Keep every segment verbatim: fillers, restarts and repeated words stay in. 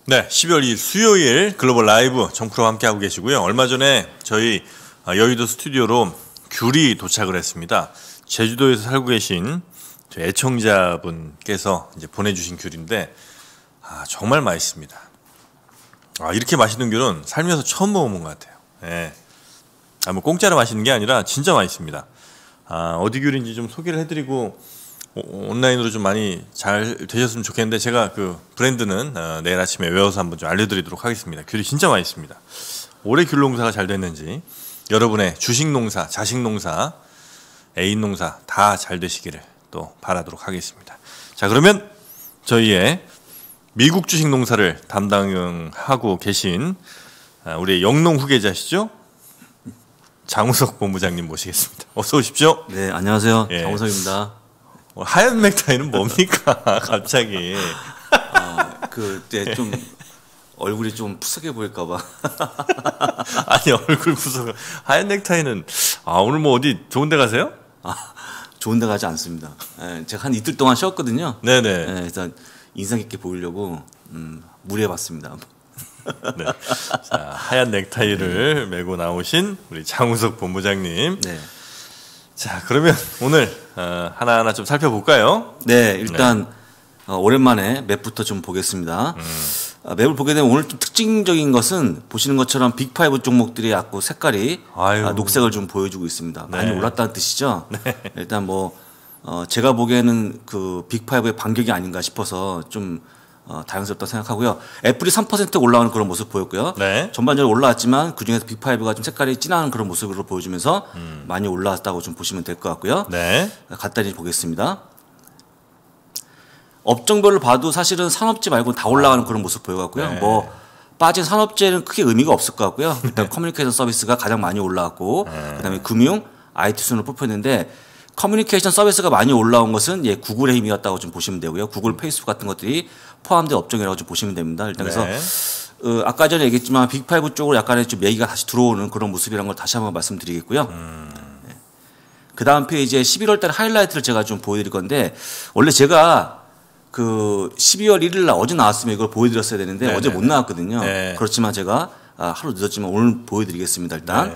네, 십이월 이일 수요일 글로벌 라이브 정프로 함께하고 계시고요. 얼마 전에 저희 여의도 스튜디오로 귤이 도착을 했습니다. 제주도에서 살고 계신 저희 애청자분께서 이제 보내주신 귤인데 아, 정말 맛있습니다. 아, 이렇게 맛있는 귤은 살면서 처음 먹어본 것 같아요. 네. 아, 뭐 공짜로 맛있는 게 아니라 진짜 맛있습니다. 아, 어디 귤인지 좀 소개를 해드리고 온라인으로 좀 많이 잘 되셨으면 좋겠는데 제가 그 브랜드는 어, 내일 아침에 외워서 한번 좀 알려드리도록 하겠습니다. 귤이 진짜 맛있습니다. 올해 귤 농사가 잘 됐는지 여러분의 주식 농사, 자식 농사, 애인 농사 다 잘 되시기를 또 바라도록 하겠습니다. 자, 그러면 저희의 미국 주식 농사를 담당하고 계신 우리 영농 후계자시죠? 장우석 본부장님 모시겠습니다. 어서 오십시오. 네, 안녕하세요. 예. 장우석입니다. 하얀 넥타이는 뭡니까? 갑자기. 아, 그, 네, 좀 얼굴이 좀 푸석해 보일까봐. 아니, 얼굴 푸석. 하얀 넥타이는 아, 오늘 뭐 어디 좋은데 가세요? 아, 좋은데 가지 않습니다. 네, 제가 한 이틀 동안 쉬었거든요. 네네. 네, 일단 인상 깊게 보이려고 음, 무리해봤습니다. 네. 자, 하얀 넥타이를 메고 나오신 우리 장우석 본부장님. 네. 자, 그러면 오늘 어, 하나하나 좀 살펴볼까요? 네, 일단 네. 어, 오랜만에 맵부터 좀 보겠습니다. 음. 어, 맵을 보게 되면 오늘 좀 특징적인 것은 보시는 것처럼 빅파이브 종목들이 약간 색깔이 아, 녹색을 좀 보여주고 있습니다. 네. 많이 올랐다는 뜻이죠. 네. 일단 뭐 어, 제가 보기에는 그 빅파이브의 반격이 아닌가 싶어서 좀 어, 다양스럽다 생각하고요. 애플이 삼 퍼센트 올라오는 그런 모습 보였고요. 네. 전반적으로 올라왔지만 그중에서 빅파이브가 좀 색깔이 진한 그런 모습으로 보여주면서 음. 많이 올라왔다고 좀 보시면 될 것 같고요. 네. 간단히 보겠습니다. 업종별로 봐도 사실은 산업재 말고 다 올라가는 아. 그런 모습 보여갖고요. 네. 뭐 빠진 산업재는 크게 의미가 없을 것 같고요. 일단 네. 커뮤니케이션 서비스가 가장 많이 올라왔고 네. 그다음에 금융, 아이티 순으로 뽑혔는데 커뮤니케이션 서비스가 많이 올라온 것은 예, 구글의 힘이었다고 좀 보시면 되고요. 구글, 페이스북 같은 것들이 포함된 업종이라고 좀 보시면 됩니다. 일단 그래서 네. 어, 아까 전에 얘기했지만 빅파이브 쪽으로 약간의 좀 얘기가 다시 들어오는 그런 모습이라는 걸 다시 한번 말씀드리겠고요. 음. 네. 그 다음 페이지에 십일월 달 하이라이트를 제가 좀 보여드릴 건데 원래 제가 그 십이월 일일 날 어제 나왔으면 이걸 보여드렸어야 되는데 네네네. 어제 못 나왔거든요. 네. 그렇지만 제가 아, 하루 늦었지만 오늘 보여드리겠습니다. 일단. 네.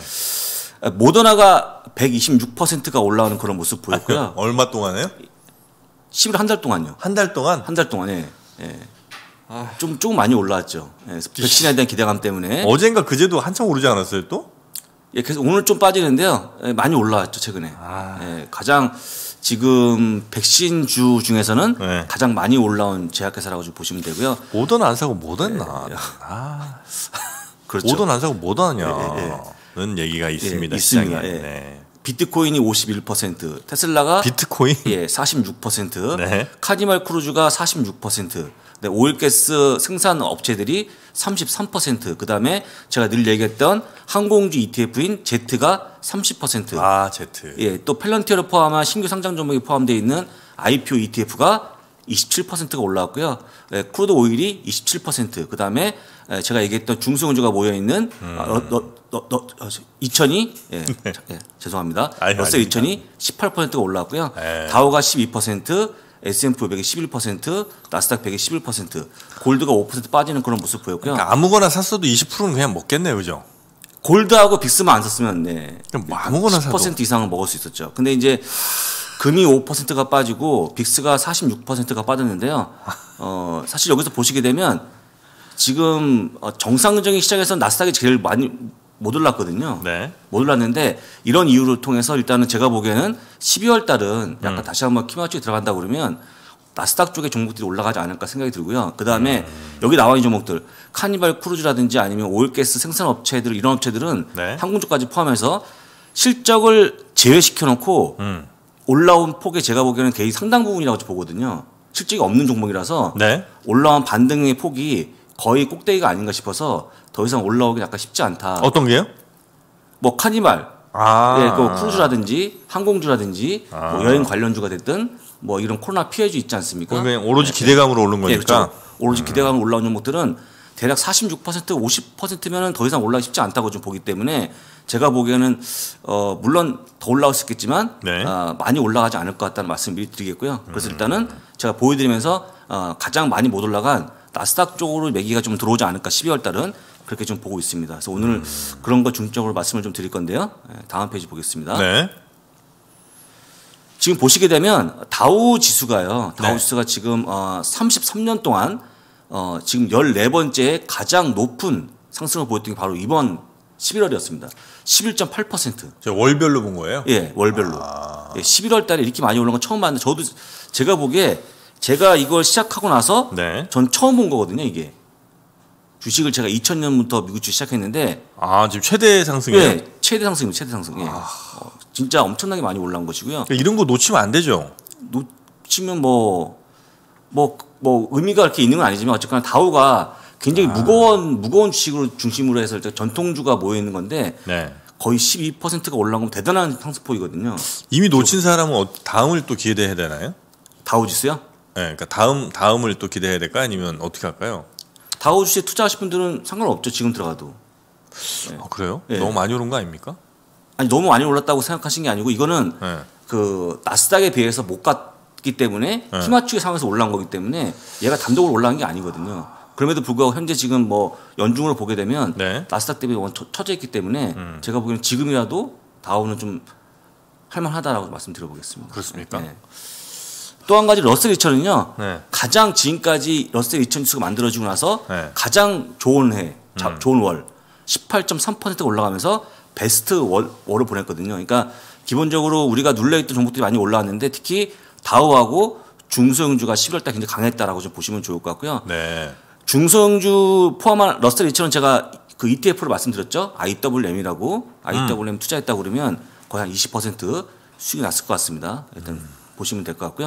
모더나가 백이십육 퍼센트가 올라오는 그런 모습 보였고요. 얼마 동안에요? 십일 한 달 동안요. 한 달 동안? 한 달 동안에. 예. 아. 좀, 조금 많이 올라왔죠. 예. 백신에 대한 기대감 때문에. 어젠가 그제도 한참 오르지 않았어요, 또? 예, 그래서 오늘 좀 빠지는데요. 예, 많이 올라왔죠, 최근에. 아. 예, 가장 지금 백신주 중에서는 네. 가장 많이 올라온 제약회사라고 좀 보시면 되고요. 모더나 안 사고 뭐 했나? 예. 아. 그렇죠. 모더나 안 사고 뭐 하냐. 예, 예, 예. 는 얘기가 있습니다. 예, 있습니다. 예. 네. 비트코인이 오십일 퍼센트, 테슬라가 비트코인 예 사십육 퍼센트, 네. 카니발 크루즈가 사십육 퍼센트, 네, 오일가스 생산 업체들이 삼십삼 퍼센트, 그 다음에 제가 늘 얘기했던 항공주 이티에프인 제트가 삼십 퍼센트, 아 제트, 예, 또 펠런티어를 포함한 신규 상장 종목이 포함되어 있는 아이피오 이티에프가 이십칠 퍼센트가 올라왔고요. 예, 크루드 오일이 이십칠 퍼센트, 그 다음에 제가 얘기했던 중소형주가 모여 있는 음. 아, 너, 너, 너, 너, 이천이 예, 네. 예, 죄송합니다. 러셀 이천이 십팔 퍼센트가 올라왔고요. 네. 다우가 십이 퍼센트, 에스앤피 오백이 십일 퍼센트, 나스닥 백이 십일 퍼센트, 골드가 오 퍼센트 빠지는 그런 모습 보였고요. 그러니까 아무거나 샀어도 이십 퍼센트는 그냥 먹겠네요, 그죠? 골드하고 빅스만 안 샀으면 네, 뭐 아무거나 십 퍼센트 사도. 이상은 먹을 수 있었죠. 근데 이제 금이 오 퍼센트가 빠지고 빅스가 사십육 퍼센트가 빠졌는데요. 어, 사실 여기서 보시게 되면 지금 정상적인 시장에서 나스닥이 제일 많이 못 올랐거든요. 네. 못 올랐는데 이런 이유를 통해서 일단은 제가 보기에는 십이월 달은 약간 음. 다시 한번 키맞추기 들어간다 그러면 나스닥 쪽의 종목들이 올라가지 않을까 생각이 들고요. 그 다음에 음. 여기 나와 있는 종목들 카니발 크루즈라든지 아니면 오일가스 생산 업체들 이런 업체들은 네. 항공주까지 포함해서 실적을 제외시켜 놓고 음. 올라온 폭에 제가 보기에는 거의 상당 부분이라고 보거든요. 실적이 없는 종목이라서 네. 올라온 반등의 폭이 거의 꼭대기가 아닌가 싶어서 더 이상 올라오기 약간 쉽지 않다. 어떤 게요? 뭐 카니발, 아. 예, 그 크루즈라든지 항공주라든지 아. 뭐 여행 관련주가 됐든 뭐 이런 코로나 피해주 있지 않습니까? 그러면 오로지 네. 기대감으로 오른 거니까. 네, 그렇죠. 오로지 음. 기대감으로 올라온 종목들은 대략 사십육 퍼센트, 오십 퍼센트면은 더 이상 올라가기 쉽지 않다고 좀 보기 때문에 제가 보기에는 어 물론 더 올라올 수 있겠지만 네. 어, 많이 올라가지 않을 것 같다는 말씀 미리 드리겠고요. 그래서 음. 일단은 제가 보여드리면서 어, 가장 많이 못 올라간 나스닥 쪽으로 매기가 좀 들어오지 않을까 십이월 달은 그렇게 좀 보고 있습니다. 그래서 오늘 음. 그런 거 중점으로 말씀을 좀 드릴 건데요. 다음 페이지 보겠습니다. 네. 지금 보시게 되면 다우 지수가요. 다우 네. 지수가 지금 어, 삼십삼 년 동안 어, 지금 열네 번째 가장 높은 상승을 보였던 게 바로 이번 십일월이었습니다. 십일 점 팔 퍼센트. 저 월별로 본 거예요? 예, 월별로. 아. 예, 십일월 달에 이렇게 많이 올라온 건 처음 봤는데 저도 제가 보기에 제가 이걸 시작하고 나서 네. 전 처음 본 거거든요, 이게. 주식을 제가 이천 년부터 미국 주식 시작했는데 아, 지금 최대 상승이에요? 예, 최대 상승입니다. 최대 상승. 예. 아. 어, 진짜 엄청나게 많이 올라온 것이고요. 그러니까 이런 거 놓치면 안 되죠. 놓치면 뭐 뭐, 뭐 의미가 이렇게 있는 건 아니지만 어쨌거나 다우가 굉장히 아. 무거운 무거운 주식으로 중심으로 해서 전통주가 모여 있는 건데 네. 거의 십이 퍼센트가 올라온 건 대단한 상승폭이거든요. 이미 놓친 사람은 다음을 또 기대해야 되나요? 다우 지수요? 네, 그러니까 다음 다음을 또 기대해야 될까 아니면 어떻게 할까요? 다우 주식에 투자하실 분들은 상관없죠. 지금 들어가도. 네. 아, 그래요? 네. 너무 많이 오른 거 아닙니까? 아니 너무 많이 올랐다고 생각하신 게 아니고 이거는 네. 그 나스닥에 비해서 못 갔기 때문에 네. 키맞추기 상황에서 올라온 거기 때문에 얘가 단독으로 올라간 게 아니거든요. 그럼에도 불구하고 현재 지금 뭐 연중으로 보게 되면 네. 나스닥 대비 처져 있기 때문에 음. 제가 보기에는 지금이라도 다우는 좀 할만하다라고 말씀드려보겠습니다. 그렇습니까? 네. 또 한 가지 러셀 이천은요. 네. 가장 지금까지 러셀 이천 지수가 만들어지고 나서 네. 가장 좋은 해, 자, 음. 좋은 월 십팔 점 삼 퍼센트가 올라가면서 베스트 월, 월을 보냈거든요. 그러니까 기본적으로 우리가 눌려있던 종목들이 많이 올라왔는데 특히 다우하고 중소형주가 십일월 달 굉장히 강했다라고 좀 보시면 좋을 것 같고요. 네. 중소형주 포함한 러셀 이천은 제가 그 이티에프로 말씀드렸죠. 아이더블유엠이라고 아이더블유엠 음. 투자했다고 그러면 거의 한 이십 퍼센트 수익이 났을 것 같습니다. 일단 음. 보시면 될 것 같고요.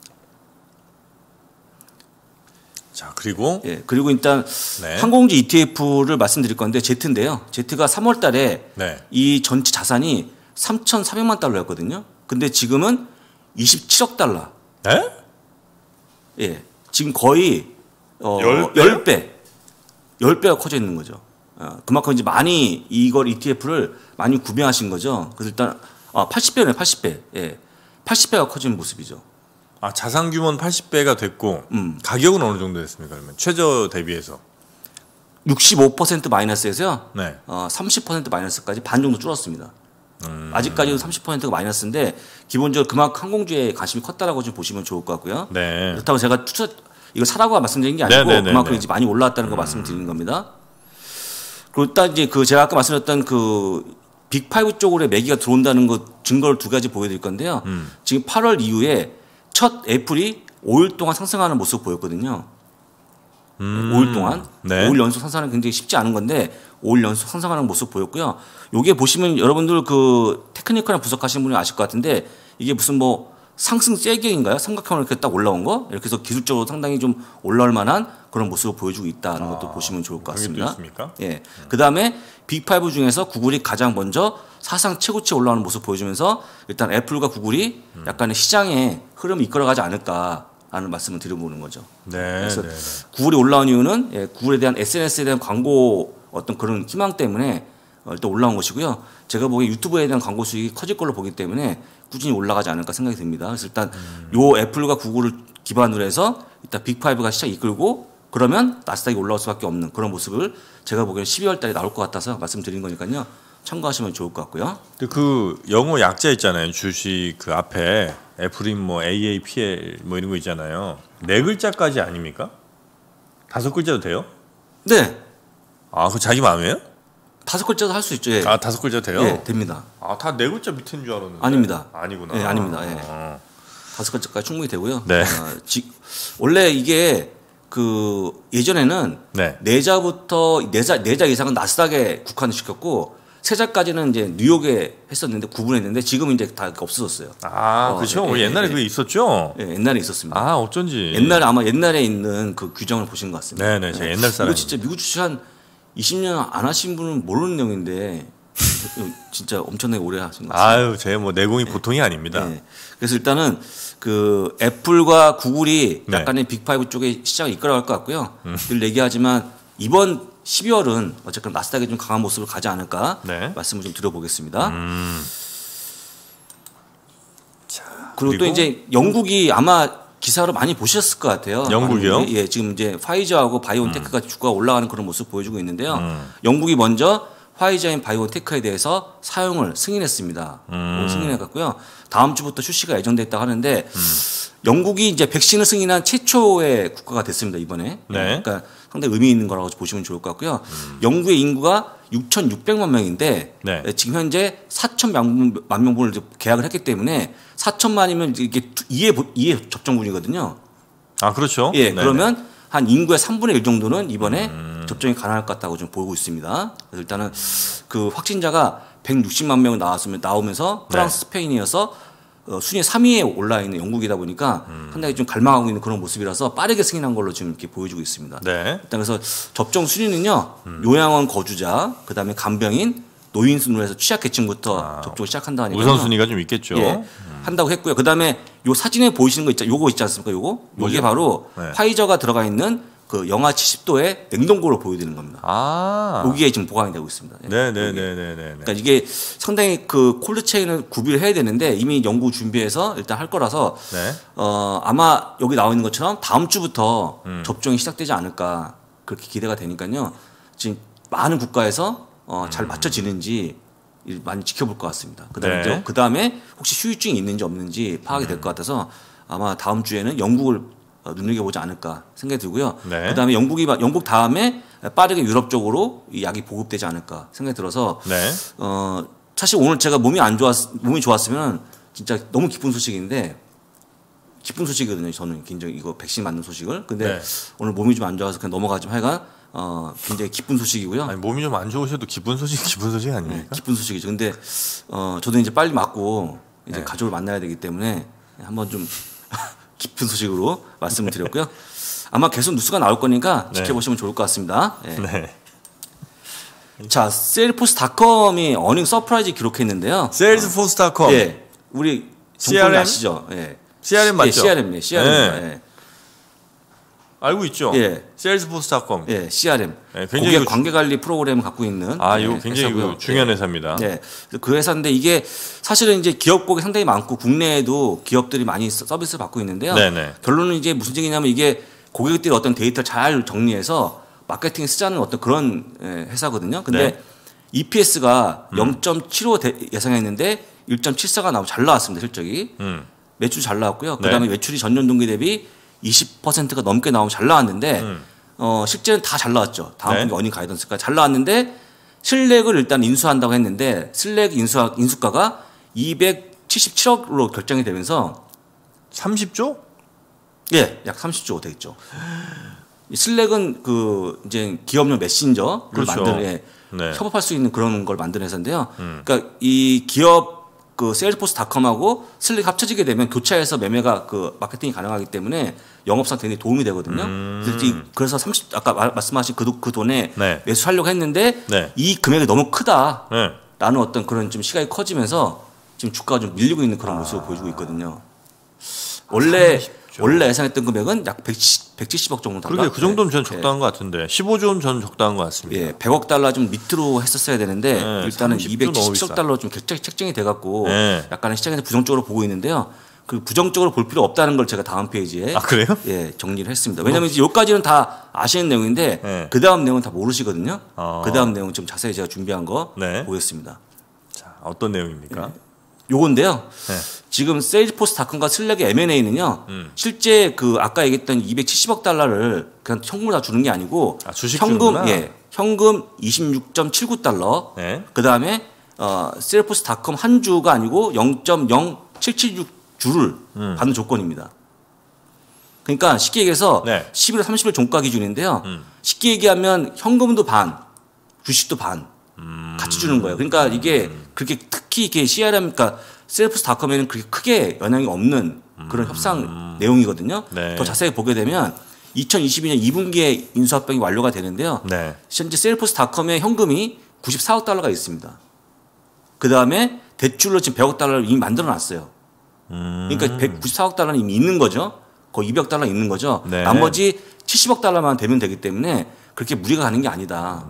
자, 그리고 예, 그리고 일단 네. 항공지 이티에프를 말씀드릴 건데 제트인데요. 제트가 삼월 달에 네. 이 전체 자산이 삼천사백만 달러였거든요. 근데 지금은 이십칠억 달러. 네? 예. 지금 거의 어, 십 배? 십 배. 십 배가 커져 있는 거죠. 어, 그만큼 이제 많이 이걸 이티에프를 많이 구매하신 거죠. 그래서 일단 아, 팔십 배네, 팔십 배. 예. 팔십 배가 커지는 모습이죠. 아, 자산 규모는 팔십 배가 됐고 음. 가격은 어느 정도 됐습니까? 그러면 최저 대비해서 육십오 퍼센트 마이너스에서요. 네. 어, 삼십 퍼센트 마이너스까지 반 정도 줄었습니다. 음. 아직까지도 삼십 퍼센트가 마이너스인데 기본적으로 그만큼 항공주에 관심이 컸다라고 좀 보시면 좋을 것 같고요. 네. 그렇다고 제가 투자 이거 사라고 말씀드린 게 아니고 네네네네. 그만큼 이제 많이 올라왔다는 거 음. 말씀드리는 겁니다. 그리고 일단 이제 그 제가 아까 말씀드렸던 그 빅파이브 쪽으로 매기가 들어온다는 거 증거를 두 가지 보여드릴 건데요. 음. 지금 팔월 이후에 첫 애플이 오 일 동안 상승하는 모습을 보였거든요. 음. 오 일 동안 네. 오 일 연속 상승하는 굉장히 쉽지 않은 건데 오 일 연속 상승하는 모습 보였고요. 요게 보시면 여러분들 그 테크니컬한 분석하시는 분이 아실 것 같은데 이게 무슨 뭐 상승 쐐기인가요? 삼각형으로 이렇게 딱 올라온 거? 이렇게 해서 기술적으로 상당히 좀 올라올 만한 그런 모습을 보여주고 있다는 것도 아, 보시면 좋을 것 같습니다. 예. 음. 그 다음에 빅파이브 중에서 구글이 가장 먼저 사상 최고치에 올라오는 모습 보여주면서 일단 애플과 구글이 음. 약간의 시장의 흐름을 이끌어가지 않을까라는 말씀을 드려보는 거죠. 네. 그래서 네, 네. 구글이 올라온 이유는 예, 구글에 대한 에스엔에스에 대한 광고 어떤 그런 희망 때문에 일단 올라온 것이고요. 제가 보기에 유튜브에 대한 광고 수익이 커질 걸로 보기 때문에 꾸준히 올라가지 않을까 생각이 듭니다. 그래서 일단 음. 요 애플과 구글을 기반으로 해서 일단 빅파이브가 시장 이끌고 그러면 나스닥이 올라올 수밖에 없는 그런 모습을 제가 보기에는 십이월 달에 나올 것 같아서 말씀드린 거니까요. 참고하시면 좋을 것 같고요. 그 영어 약자 있잖아요. 주식 그 앞에 애플인 뭐 에이에이피엘 뭐 이런 거 있잖아요. 네 글자까지 아닙니까? 다섯 글자도 돼요? 네. 아, 그 자기 마음이에요? 다섯 글자도 할 수 있죠. 예. 아, 다섯 글자 돼요? 네, 됩니다. 아, 다 네 글자 밑인 줄 알았는데. 아닙니다. 아니구나. 네, 아닙니다. 예. 어. 다섯 글자까지 충분히 되고요. 네. 어, 지, 원래 이게 그 예전에는 네. 네 자부터 네자 네자 이상은 나스닥에 국한을 시켰고 세 자까지는 이제 뉴욕에 했었는데 구분했는데 지금은 이제 다 없어졌어요. 아, 어, 그렇죠. 예, 옛날에 예, 그게 있었죠. 예, 옛날에 있었습니다. 아, 어쩐지. 옛날에 아마 옛날에 있는 그 규정을 보신 것 같습니다. 네, 네, 제가 옛날 사람. 이거 진짜 미국 주식 한 이십 년 안 하신 분은 모르는 내용인데 진짜 엄청나게 오래 하신 것 같습니다. 아유, 제 뭐 내공이 네. 보통이 아닙니다. 네. 그래서 일단은 그 애플과 구글이 네. 약간의 빅파이브 쪽에 시장을 이끌어갈 것 같고요. 음. 늘 얘기하지만 이번 십이월은 어쨌든 나스닥이 좀 강한 모습을 가지 않을까 네. 말씀을 좀 드려보겠습니다. 음. 자, 그리고, 그리고 또 이제 영국이 아마 기사로 많이 보셨을 것 같아요. 영국이요? 많이, 예, 지금 이제 파이저하고 바이오엔테크가 음. 주가가 올라가는 그런 모습 보여주고 있는데요. 음. 영국이 먼저 화이자인 바이오테크에 대해서 사용을 승인했습니다. 음. 승인해갔고요. 다음 주부터 출시가 예정돼 있다고 하는데 음. 영국이 이제 백신을 승인한 최초의 국가가 됐습니다 이번에. 네. 그러니까 상당히 의미 있는 거라고 보시면 좋을 것 같고요. 음. 영국의 인구가 육천육백만 명인데 네. 지금 현재 사천만 명분을 계약을 했기 때문에 사천만이면 이게 이회 접종분이거든요. 아 그렇죠. 예, 네네. 그러면 한 인구의 삼분의 일 정도는 이번에 음. 접종이 가능할 것 같다고 좀 보고 있습니다. 그래서 일단은 그 확진자가 백육십만 명 나왔으면 나오면서 프랑스, 네. 스페인이어서 어, 순위 삼 위에 올라 있는 영국이다 보니까 음. 상당히 좀 갈망하고 있는 그런 모습이라서 빠르게 승인한 걸로 지금 이렇게 보여주고 있습니다. 네. 일단 그래서 접종 순위는요, 음. 요양원 거주자, 그 다음에 간병인, 노인 순으로 해서 취약계층부터 아, 접종을 시작한다 하니까 우선 순위가 좀 있겠죠. 예, 음. 한다고 했고요. 그 다음에 요 사진에 보이시는 거 있죠, 요거 있지 않습니까? 요거, 요게 바로 네. 화이저가 들어가 있는 그 영하 칠십 도의 냉동고로 보여드리는 겁니다. 아. 여기에 지금 보관이 되고 있습니다. 네네네네네. 그러니까 이게 상당히 그 콜드체인을 구비를 해야 되는데 이미 연구 준비해서 일단 할 거라서 네. 어 아마 여기 나와 있는 것처럼 다음 주부터 음. 접종이 시작되지 않을까 그렇게 기대가 되니까요. 지금 많은 국가에서 어 잘 맞춰지는지 많이 지켜볼 것 같습니다. 그다음에 네. 그 다음에 혹시 후유증이 있는지 없는지 파악이 될 것 같아서 아마 다음 주에는 영국을 눈여겨보지 않을까 생각이 들고요. 네. 그다음에 영국이 영국 다음에 빠르게 유럽 쪽으로 이 약이 보급되지 않을까 생각이 들어서 네. 어 사실 오늘 제가 몸이 안 좋았 몸이 좋았으면 진짜 너무 기쁜 소식인데 기쁜 소식이거든요. 저는 굉장히 이거 백신 맞는 소식을. 근데 네. 오늘 몸이 좀 안 좋아서 그냥 넘어가지만 하여간 어 굉장히 기쁜 소식이고요. 아니, 몸이 좀 안 좋으셔도 기쁜 소식 기쁜 소식 아닙니까? 네, 기쁜 소식이죠. 근데 어 저도 이제 빨리 맞고 이제 네. 가족을 만나야 되기 때문에 한번 좀 깊은 소식으로 말씀을 드렸고요. 아마 계속 뉴스가 나올 거니까 네. 지켜보시면 좋을 것 같습니다. 네. 네. 자, 세일포스닷컴이 어닝 서프라이즈 기록했는데요. 세일스포스닷컴. 예, 우리 씨알엠 아시죠? 예. 씨알엠 맞죠? 예, 씨알엠, 예, 씨알엠. 네. 예. 알고 있죠. 예. 세일스포스닷컴. 예, 씨알엠. 네, 굉장히 고객 관계 관리 프로그램을 갖고 있는. 아, 이거 예, 굉장히 그 중요한 회사입니다. 네. 그 회사인데 이게 사실은 이제 기업 고객이 상당히 많고 국내에도 기업들이 많이 서비스를 받고 있는데요. 네네. 결론은 이제 무슨 얘기냐면 이게 고객들이 어떤 데이터를 잘 정리해서 마케팅에 쓰자는 어떤 그런 회사거든요. 근데 네. 이피에스가 음. 영 점 칠오 예상했는데 일 점 칠사가 나오고 잘 나왔습니다. 실적이. 음. 매출 잘 나왔고요. 그다음에 네. 매출이 전년 동기 대비 이십 퍼센트가 넘게 나오면 잘 나왔는데 음. 어, 실제는 다 잘 나왔죠. 다음 분기 네. 어닝 가이던스가 잘 나왔는데 슬랙을 일단 인수한다고 했는데 슬랙 인수 인수가가 이백칠십칠억으로 결정이 되면서 삼십조? 예, 약 삼십조 되겠죠. 슬랙은 그 이제 기업용 메신저를 그렇죠. 만드는 예, 네. 협업할 수 있는 그런 걸 만드는 회사인데요. 음. 그러니까 이 기업 그 세일스포스닷컴하고 슬랙 합쳐지게 되면 교차해서 매매가 그 마케팅이 가능하기 때문에 영업상 굉장히 도움이 되거든요. 음. 그래서 삼십 아까 말씀하신 그, 그 돈에 네. 매수하려고 했는데 네. 이 금액이 너무 크다라는 네. 어떤 그런 좀 시각이 커지면서 지금 주가가 좀 밀리고 있는 그런 모습을 아. 보여주고 있거든요. 원래 삼십조. 원래 예상했던 금액은 약 백칠십억 정도. 그러게 그 정도면 전 적당한 네. 것 같은데 십오조는 전 적당한 것 같습니다. 예, 백억 달러 좀 밑으로 했었어야 되는데 네, 일단은 이백칠십칠억 달러 좀 책정이 돼갖고 네. 약간은 시장에서 부정적으로 보고 있는데요. 그 부정적으로 볼 필요 없다는 걸 제가 다음 페이지에 아, 그래요? 예, 정리를 했습니다. 왜냐하면 이제 여기까지는 다 아시는 내용인데 네. 그 다음 내용은 다 모르시거든요. 어. 그 다음 내용 좀 자세히 제가 준비한 거 네. 보겠습니다. 자, 어떤 내용입니까? 네. 요건데요. 네. 지금 세일스포스닷컴과 슬랙의 엠 앤 에이는요. 음. 실제 그 아까 얘기했던 이백칠십억 달러를 그냥 현금으로 다 주는 게 아니고 아, 주식 현금 주는구나. 예. 현금 이십육 점 칠구 달러. 네. 그다음에 어 세일스포스닷컴 한 주가 아니고 영 점 영칠칠육 주를 음. 받는 조건입니다. 그러니까 쉽게 얘기해서 네. 십일월 삼십일 종가 기준인데요. 음. 쉽게 얘기하면 현금도 반, 주식도 반 음. 같이 주는 거예요. 그러니까 이게 그렇게 특히 이게 씨알엠 그러니까 세일스포스닷컴에는 그렇게 크게 영향이 없는 그런 음. 협상 내용이거든요. 네. 더 자세히 보게 되면 이천이십이년 이 분기에 인수합병이 완료가 되는데요. 네. 현재 세일스포스닷컴의 현금이 구십사억 달러가 있습니다. 그 다음에 대출로 지금 백억 달러를 이미 만들어놨어요. 음. 그러니까 백구십사억 달러는 이미 있는 거죠. 거의 이백억 달러 있는 거죠. 네. 나머지 칠십억 달러만 되면 되기 때문에 그렇게 무리가 가는 게 아니다.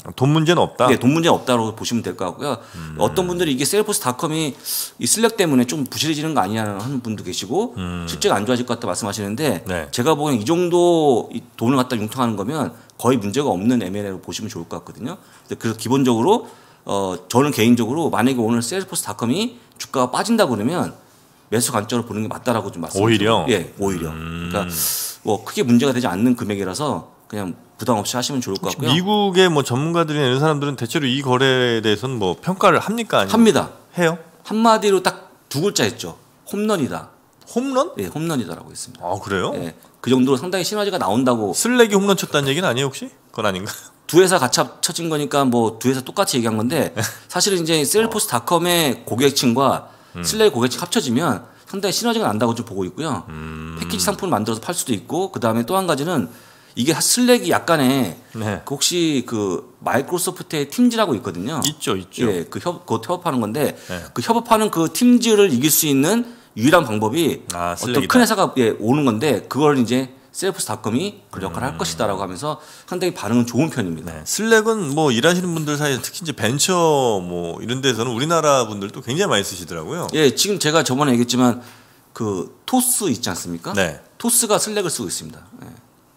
돈 문제는 없다. 네, 돈 문제는 없다고 보시면 될 것 같고요. 음. 어떤 분들이 이게 셀포스닷컴이 이 슬랙 때문에 좀 부실해지는 거 아니냐는 하는 분도 계시고 음. 실제가 안 좋아질 것 같다 말씀하시는데 네. 제가 보기엔 이 정도 돈을 갖다 융통하는 거면 거의 문제가 없는 엠엘에이로 보시면 좋을 것 같거든요. 그래서 기본적으로 어 저는 개인적으로 만약에 오늘 셀포스닷컴이 주가가 빠진다 그러면 매수 관점으로 보는 게 맞다라고 좀 말씀드립니다. 오히려? 예, 오히려. 음. 그러니까 뭐 크게 문제가 되지 않는 금액이라서 그냥 부담 없이 하시면 좋을 것 같고요. 미국의 뭐 전문가들이나 이런 사람들은 대체로 이 거래에 대해서는 뭐 평가를 합니까? 아니면 합니다. 해요? 한마디로 딱 두 글자 했죠. 홈런이다. 홈런? 네, 홈런이다라고 했습니다. 아, 그래요? 네, 그 정도로 상당히 시너지가 나온다고. 슬랙이 홈런 쳤다는 얘기는 아니에요, 혹시? 그건 아닌가요? 두 회사 같이 합쳐진 거니까 뭐 두 회사 똑같이 얘기한 건데 사실은 이제 셀포스닷컴의 고객층과 음. 슬랙 고객층 합쳐지면 상당히 시너지가 난다고 좀 보고 있고요. 음. 패키지 상품을 만들어서 팔 수도 있고 그 다음에 또 한 가지는 이게 슬랙이 약간의 네. 그 혹시 그 마이크로소프트의 팀즈라고 있거든요. 있죠, 있죠. 예, 그 협, 그 협업하는 건데 네. 그 협업하는 그 팀즈를 이길 수 있는 유일한 방법이 아, 어떤 큰 회사가 예, 오는 건데 그걸 이제 셀포스닷컴이 그 역할을 음. 할 것이다라고 하면서 상당히 반응은 좋은 편입니다. 네. 슬랙은 뭐 일하시는 분들 사이에 특히 이제 벤처 뭐 이런 데서는 우리나라 분들도 굉장히 많이 쓰시더라고요. 예, 지금 제가 저번에 얘기했지만 그 토스 있지 않습니까? 네. 토스가 슬랙을 쓰고 있습니다. 예.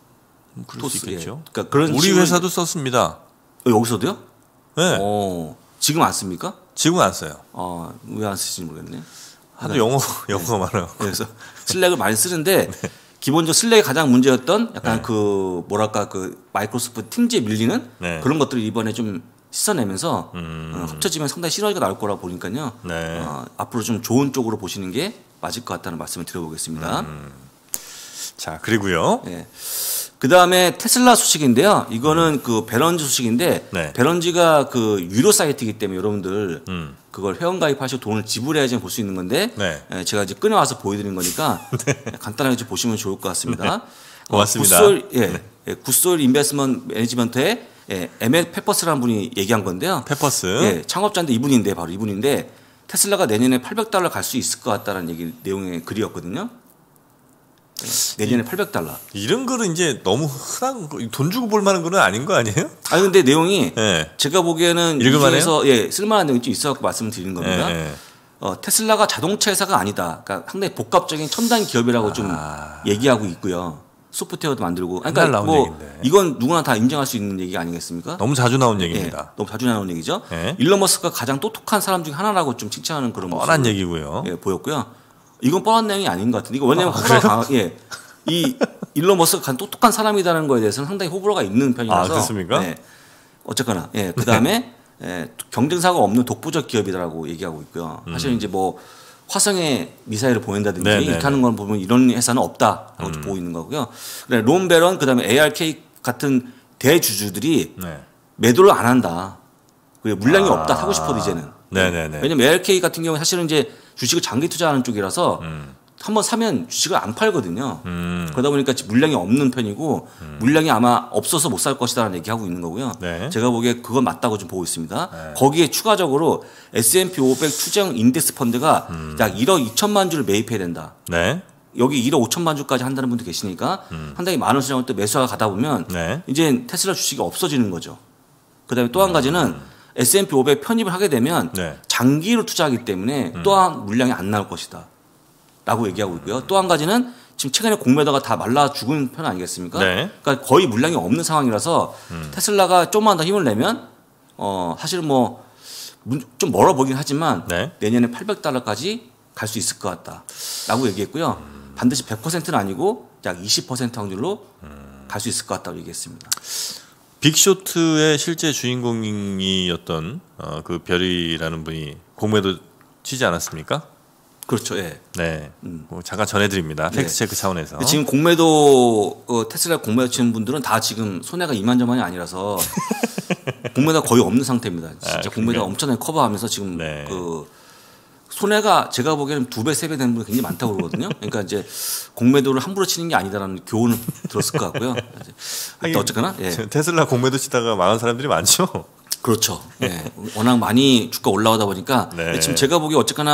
그럴 토스, 수 있겠죠. 예. 그러니까 그런 우리 회사도 썼습니다. 어, 여기서도요? 네. 오, 지금 안 씁니까? 지금 안 써요. 아, 왜 안 쓰시는지 모르겠네. 하도 영어 영어가 네. 많아요. 그래서 슬랙을 많이 쓰는데 네. 기본적으로 슬랙이 가장 문제였던 약간 네. 그 뭐랄까 그 마이크로소프트 팀즈에 밀리는 네. 그런 것들을 이번에 좀 씻어내면서 음. 어, 합쳐지면 상당히 시너지가 나올 거라고 보니까요. 네. 어, 앞으로 좀 좋은 쪽으로 보시는 게 맞을 것 같다는 말씀을 드려보겠습니다. 음. 자, 그리고요. 네. 그 다음에 테슬라 소식인데요. 이거는 음. 그 베런즈 소식인데 네. 베런즈가 그 유료 사이트이기 때문에 여러분들 음. 그걸 회원가입하시고 돈을 지불해야지 볼 수 있는 건데 네. 예, 제가 이제 끊어와서 보여드린 거니까 네. 간단하게 좀 보시면 좋을 것 같습니다. 네. 고맙습니다. 어, 굿솔, 예, 네. 예, 굿솔 인베스먼트 매니지먼트의 예, 엠엘 페퍼스라는 분이 얘기한 건데요. 페퍼스. 예, 창업자인데 이분인데 바로 이분인데 테슬라가 내년에 팔백 달러 갈 수 있을 것 같다는 얘기 내용의 글이었거든요. 내년에 팔백 달러. 이런 글은 이제 너무 흔한 돈 주고 볼 만한 글은 아닌 거 아니에요? 아니 근데 내용이 네. 제가 보기에는 이중에서 예 쓸만한 내용이 좀 있어서 말씀을 드리는 겁니다. 네. 어, 테슬라가 자동차 회사가 아니다. 그러니까 상당히 복합적인 첨단 기업이라고 아. 좀 얘기하고 있고요. 소프트웨어도 만들고. 그러니까 뭐 얘기인데. 이건 누구나 다 인정할 수 있는 얘기 아니겠습니까? 너무 자주 나온 얘기입니다. 예, 너무 자주 나온 얘기죠. 네. 일론 머스크가 가장 똑똑한 사람 중 하나라고 좀 칭찬하는 그런 뻔한 얘기고요. 예, 보였고요. 이건 뻔한 내용이 아닌 것 같은데 이거 왜냐면 아, 호불호가 강하, 예, 이 일론 머스크가 간 똑똑한 사람이라는 거에 대해서는 상당히 호불호가 있는 편이라서. 아, 그렇습니까? 네. 어쨌거나 예, 그 다음에 예, 경쟁사가 없는 독보적 기업이라고 얘기하고 있고요. 음. 사실 이제 뭐 화성에 미사일을 보낸다든지 네네네. 이렇게 하는 걸 보면 이런 회사는 없다라고 음. 보고 있는 거고요. 그다음에 론 베런 그다음에 에이알케이 같은 대주주들이 네. 매도를 안 한다. 그리고 물량이 아. 없다 사고 싶어도 이제는. 네네네. 왜냐면 에이알케이 같은 경우는 사실은 이제 주식을 장기 투자하는 쪽이라서 음. 한번 사면 주식을 안 팔거든요. 음. 그러다 보니까 물량이 없는 편이고 음. 물량이 아마 없어서 못 살 것이다라는 얘기하고 있는 거고요. 네. 제가 보기에 그건 맞다고 좀 보고 있습니다. 네. 거기에 추가적으로 에스 앤 피 오백 추정 인덱스 펀드가 음. 약 일억 이천만 주를 매입해야 된다. 네. 여기 일억 오천만 주까지 한다는 분도 계시니까 음. 상당히 많은 시장을 또 매수가 가다 보면 네. 이제 테슬라 주식이 없어지는 거죠. 그다음에 또 한 가지는 음. 에스 앤 피 오백 편입을 하게 되면 네. 장기로 투자하기 때문에 음. 또한 물량이 안 나올 것이다 라고 얘기하고 있고요. 또 한 가지는 지금 최근에 공매도가 다 말라 죽은 편 아니겠습니까? 네. 그러니까 거의 물량이 없는 상황이라서 음. 테슬라가 좀만 더 힘을 내면 어 사실은 뭐 좀 멀어 보긴 하지만 네. 내년에 팔백 달러까지 갈 수 있을 것 같다 라고 얘기했고요. 음. 반드시 백 퍼센트는 아니고 약 이십 퍼센트 확률로 음. 갈 수 있을 것 같다고 얘기했습니다. 빅쇼트의 실제 주인공이었던 어, 그 별이라는 분이 공매도 치지 않았습니까? 그렇죠. 예. 네. 음. 뭐 잠깐 전해드립니다. 팩트 체크 네. 차원에서. 지금 공매도 어, 테슬라 공매도 치는 분들은 다 지금 손해가 이만저만이 아니라서 공매도가 거의 없는 상태입니다. 진짜 아, 공매도가 엄청나게 커버하면서 지금 네. 그 손해가 제가 보기에는 두 배, 세 배 되는 분이 굉장히 많다고 그러거든요. 그러니까 이제 공매도를 함부로 치는 게 아니다라는 교훈을 들었을 것 같고요. 하긴, 어쨌거나 예. 테슬라 공매도 치다가 망한 사람들이 많죠. 그렇죠. 예. 워낙 많이 주가 올라오다 보니까 네. 지금 제가 보기에 어쨌거나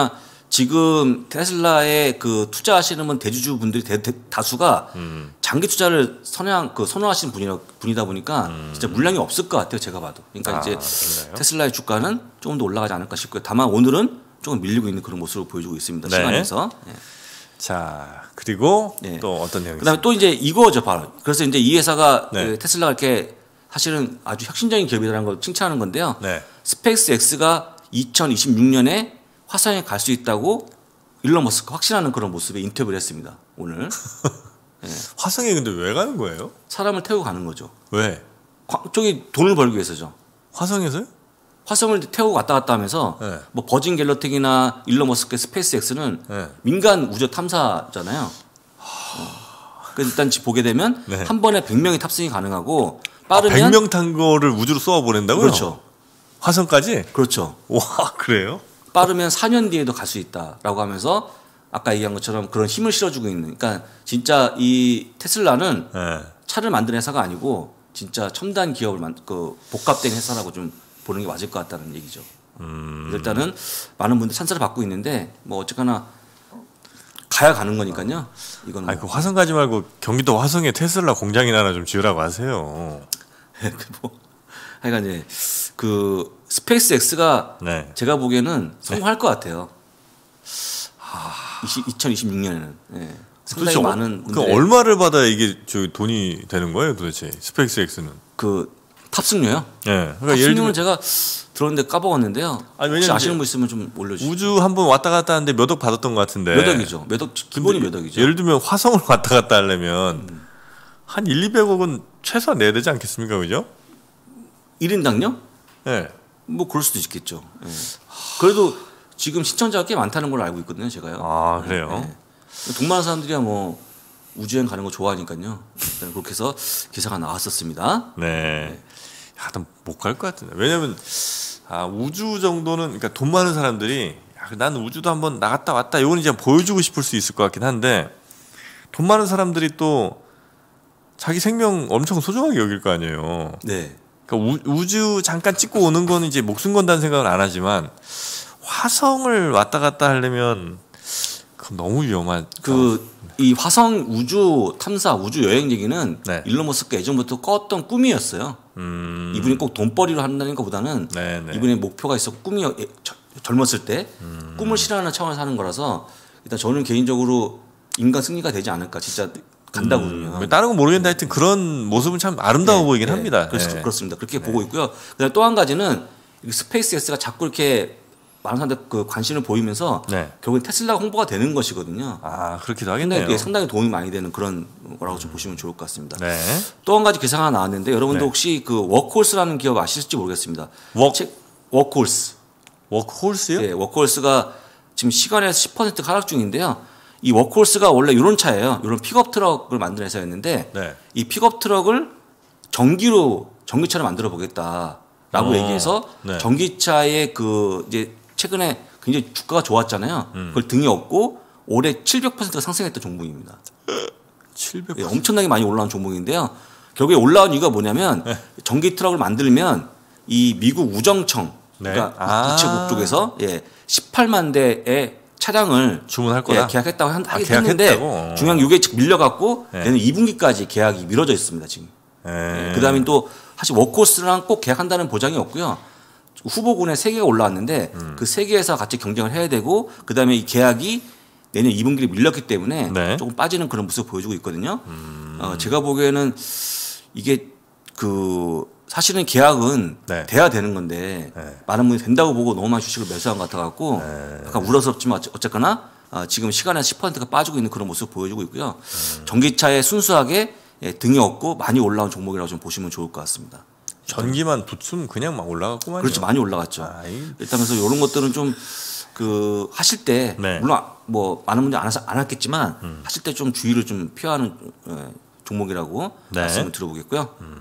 지금 테슬라에 그 투자하시는 분 대주주 분들이 대, 대, 다수가 음. 장기 투자를 선양 그 선호하시는 분이라 분이다 보니까 음. 진짜 물량이 없을 것 같아요. 제가 봐도. 그러니까 아, 이제 그런가요? 테슬라의 주가는 조금 더 올라가지 않을까 싶고요. 다만 오늘은 조금 밀리고 있는 그런 모습을 보여주고 있습니다. 네. 시간에서. 네. 자 그리고 네. 또 어떤 내용이 그다음에 있습니까? 또 이제 이거죠 바로. 그래서 이제 이 회사가 네. 그 테슬라가 이렇게 사실은 아주 혁신적인 기업이라는 걸 칭찬하는 건데요. 네. 스페이스 X가 이천이십육 년에 화성에 갈 수 있다고 일론 머스크 확신하는 그런 모습에 인터뷰를 했습니다. 오늘. 네. 화성에 근데 왜 가는 거예요? 사람을 태우고 가는 거죠. 왜? 저기 돈을 벌기 위해서죠. 화성에서요? 화성을 태우고 왔다 갔다 하면서 네. 뭐 버진 갤럭틱이나 일론 머스크의 스페이스 X는 네. 민간 우주 탐사잖아요. 어. 그래서 일단 보게 되면 네. 한 번에 백 명이 탑승이 가능하고 빠르면 아, 백 명 탄 거를 우주로 쏘아 보낸다고요? 그렇죠. 화성까지? 그렇죠. 와, 그래요? 빠르면 사 년 뒤에도 갈 수 있다라고 하면서 아까 얘기한 것처럼 그런 힘을 실어주고 있는. 그러니까 진짜 이 테슬라는 네. 차를 만드는 회사가 아니고 진짜 첨단 기업을 만, 그 복합된 회사라고 좀 보는 게 맞을 것 같다는 얘기죠. 음. 일단은 많은 분들 찬사를 받고 있는데 뭐 어쨌거나 가야 가는 거니까요. 이거는 아니 그 화성 가지 말고 경기도 화성에 테슬라 공장이나 하나 좀 지으라고 하세요. 뭐 하여간 이제 그 스페이스 X가 네. 제가 보기에는 성공할 네. 것 같아요. 이천이십육 년에는 네. 상당히 많은 그 얼마를 받아야 이게 저 돈이 되는 거예요, 도대체 스페이스 X는? 그 탑승료요? 네. 그러니까 탑승료는 제가 들었는데 까먹었는데요. 아니, 혹시 아시는 분 있으면 좀 올려주세요. 우주 한번 왔다 갔다 하는데 몇 억 받았던 것 같은데. 몇 억이죠. 몇 억 기본이 몇 억이죠. 예를 들면 화성을 왔다 갔다 하려면 음. 한 일, 이백억은 최소한 내야 되지 않겠습니까, 그죠? 일 인당요? 네. 뭐 그럴 수도 있겠죠. 네. 그래도 지금 시청자가 꽤 많다는 걸 알고 있거든요, 제가요. 아 그래요? 네. 돈 많은 사람들이야 뭐 우주여행 가는 거 좋아하니까요. 그렇게 해서 기사가 나왔었습니다. 네. 네. 하여튼 못 갈 것 같은데. 왜냐면 아, 우주 정도는 그러니까 돈 많은 사람들이 야, 난 우주도 한번 나갔다 왔다 이거는 이제 보여주고 싶을 수 있을 것 같긴 한데 돈 많은 사람들이 또 자기 생명 엄청 소중하게 여길 거 아니에요. 네. 그러니까 우, 우주 잠깐 찍고 오는 거는 이제 목숨 건다는 생각을 안 하지만 화성을 왔다 갔다 하려면 그건 너무 위험한. 그 이 화성 우주 탐사 우주 여행 얘기는 네. 일론 머스크 예전부터 꿨던 꿈이었어요. 음. 이분이 꼭 돈벌이로 한다는 것보다는 네네. 이분의 목표가 있었고 꿈이 젊었을 때 음. 꿈을 실현하는 차원에서 하는 거라서 일단 저는 개인적으로 인간 승리가 되지 않을까 진짜 간다거든요. 음. 다른 건 모르겠는데 하여튼 그런 모습은 참 아름다워 네, 보이긴 네. 합니다. 그렇, 네. 그렇습니다. 그렇게 네. 보고 있고요. 그다음에 또 한 가지는 스페이스 X가 자꾸 이렇게 많은 사람들 그 관심을 보이면서 네. 결국은 테슬라가 홍보가 되는 것이거든요. 아 그렇기도 하겠네요. 상당히, 상당히 도움이 많이 되는 그런 거라고 좀 보시면 좋을 것 같습니다. 네. 또 한 가지 기사가 하나 나왔는데 여러분도 네. 혹시 그 워크홀스라는 기업 아실지 모르겠습니다. 워 워크홀스. 워크홀스요? 네, 워크홀스가 지금 시간에서 십 퍼센트 하락 중인데요. 이 워크홀스가 원래 이런 차예요. 이런 픽업 트럭을 만드는 회사였는데 네. 이 픽업 트럭을 전기로 전기차를 만들어 보겠다라고 어, 얘기해서 네. 전기차의 그 이제 최근에 굉장히 주가가 좋았잖아요. 음. 그걸 등에 업고 올해 칠백 퍼센트가 상승했던 종목입니다. 칠백 퍼센트? 네, 엄청나게 많이 올라온 종목인데요. 결국에 올라온 이유가 뭐냐면 네. 전기 트럭을 만들면 이 미국 우정청 네. 그러니까 아. 우체국 쪽에서 예, 십팔만 대의 차량을 주문할 거다. 예, 계약했다고 한, 아, 했는데 중요한 게 이게 밀려갖고 네. 내년 이 분기까지 계약이 미뤄져 있습니다 지금. 네. 예, 그다음에 또 사실 워크홀스랑 꼭 계약한다는 보장이 없고요. 후보군에 세 개가 올라왔는데 음. 그 세 개에서 같이 경쟁을 해야 되고 그다음에 이 계약이 내년 이 분기를 밀렸기 때문에 네. 조금 빠지는 그런 모습을 보여주고 있거든요. 음. 어, 제가 보기에는 이게 그 사실은 계약은 네. 돼야 되는 건데 네. 많은 분이 된다고 보고 너무 많이 주식을 매수한 것 같아갖고 네. 약간 우려스럽지만 어쨌거나 어, 지금 시간에 십 퍼센트가 빠지고 있는 그런 모습을 보여주고 있고요. 음. 전기차에 순수하게 예, 등이 없고 많이 올라온 종목이라고 좀 보시면 좋을 것 같습니다. 전기만 붙으면 그냥 막 올라갔구만요. 그렇죠. 많이 올라갔죠. 아이. 일단 그래서 이런 것들은 좀 그 하실 때 네. 물론 뭐 많은 분들이 안, 안 했겠지만 음. 하실 때 좀 주의를 좀 표하는 예, 종목이라고 네. 말씀을 드려보겠고요. 음.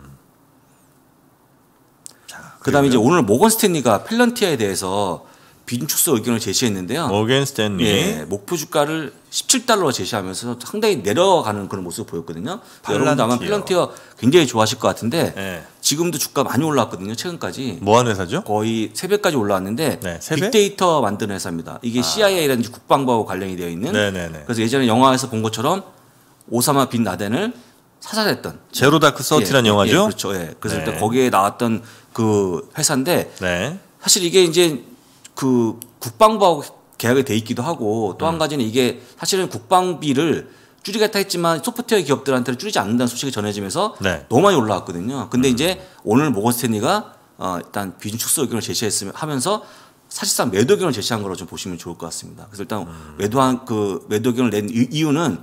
자, 그다음에 이제 오늘 모건 스탠리가 펠런티아에 대해서 비중축소 의견을 제시했는데요. 모건 스탠리 예, 목표 주가를 십칠 달러로 제시하면서 상당히 내려가는 그런 모습을 보였거든요. 여러분도 아마 펠런티어 굉장히 좋아하실 것 같은데 네. 지금도 주가 많이 올라왔거든요. 최근까지. 뭐 하는 회사죠? 거의 세 배까지 올라왔는데 네, 세 배? 빅데이터 만드는 회사입니다. 이게 아. 씨아이에이라든지 국방부하고 관련이 되어 있는. 네네네. 그래서 예전에 영화에서 본 것처럼 오사마 빈 라덴을 사살했던 제로 다크 서티라는 예, 영화죠. 예, 그렇죠. 예. 그래서 네. 일단 거기에 나왔던 그 회사인데 네. 사실 이게 이제 그 국방부하고 계약이 돼 있기도 하고 또 한 가지는 이게 사실은 국방비를 줄이겠다 했지만 소프트웨어 기업들한테는 줄이지 않는다는 소식이 전해지면서 네. 너무 많이 올라왔거든요. 근데 음. 이제 오늘 모건 스탠리가 어 일단 비중 축소 의견을 제시했으면 하면서 사실상 매도 의견을 제시한 거로 좀 보시면 좋을 것 같습니다. 그래서 일단 음. 매도한 그 매도 의견을 낸 이유는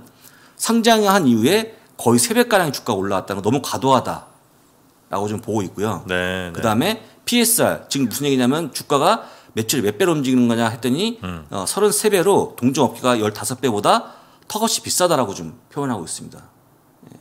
상장한 이후에 거의 세 배가량의 주가가 올라왔다는 거 너무 과도하다라고 좀 보고 있고요. 네, 네. 그다음에 피에스알 지금 무슨 얘기냐면 주가가 매출이 몇 배로 움직이는 거냐 했더니 음. 어, 삼십삼 배로 동종 업계가 십오 배보다 턱없이 비싸다라고 좀 표현하고 있습니다. 예.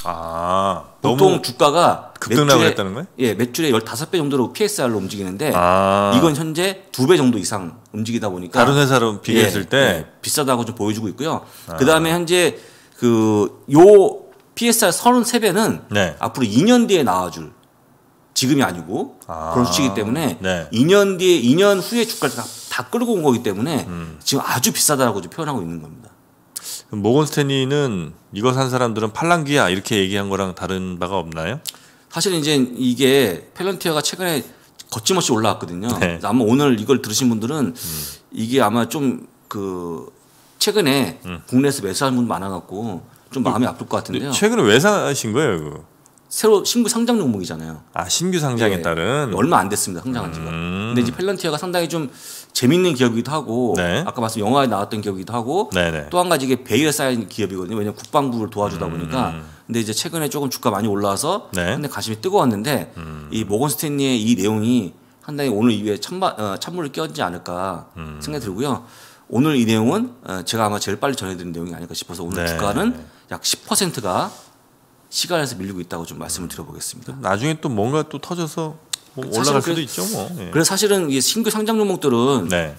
아, 보통 너무 주가가 급등락을 했다는 거예요? 예, 매출의 십오 배 정도로 피에스알로 움직이는데 아. 이건 현재 두 배 정도 이상 움직이다 보니까 다른 회사로 비교했을 예, 때 예, 비싸다고 좀 보여주고 있고요. 아. 그다음에 현재 그 요 피에스알 삼십삼 배는 네. 앞으로 이 년 뒤에 나와줄 지금이 아니고 아. 그런 수치이기 때문에 네. 이 년 뒤에 이 년 후에 주가를 다, 다 끌고 온 거기 때문에 음. 지금 아주 비싸다라고 좀 표현하고 있는 겁니다. 모건 스탠리는 이거 산 사람들은 팔랑귀야 이렇게 얘기한 거랑 다른 바가 없나요? 사실은 이제 이게 펠런티어가 최근에 거침없이 올라왔거든요. 네. 아마 오늘 이걸 들으신 분들은 음. 이게 아마 좀 그 최근에 음. 국내에서 매수하는 분도 많아갖고 좀 마음이 아플 것 같은데요. 최근에 왜 사신 거예요? 이거? 새로 신규 상장 종목이잖아요. 아 신규 상장에 네. 따른 얼마 안 됐습니다. 상장한 지가. 음. 근데 이제 펠런티어가 상당히 좀 재밌는 기업이기도 하고 네. 아까 말씀 영화에 나왔던 기업이기도 하고 네네. 또 한 가지 이게 베일에 쌓인 기업이거든요. 왜냐하면 국방부를 도와주다 보니까. 음. 근데 이제 최근에 조금 주가 많이 올라와서 네. 근데 가슴이 뜨거웠는데 음. 이 모건 스탠리의 이 내용이 상당히 오늘 이후에 찬바, 어, 찬물을 끼얹지 않을까 음. 생각이 들고요. 오늘 이 내용은 어, 제가 아마 제일 빨리 전해드린 내용이 아닐까 싶어서 오늘 네. 주가는 약 십 퍼센트가 시간에서 밀리고 있다고 좀 말씀을 드려보겠습니다. 나중에 또 뭔가 또 터져서 뭐 사실은 올라갈 그래- 수도 있죠, 뭐. 예. 그래서 사실은 이 신규 상장 종목들은 네.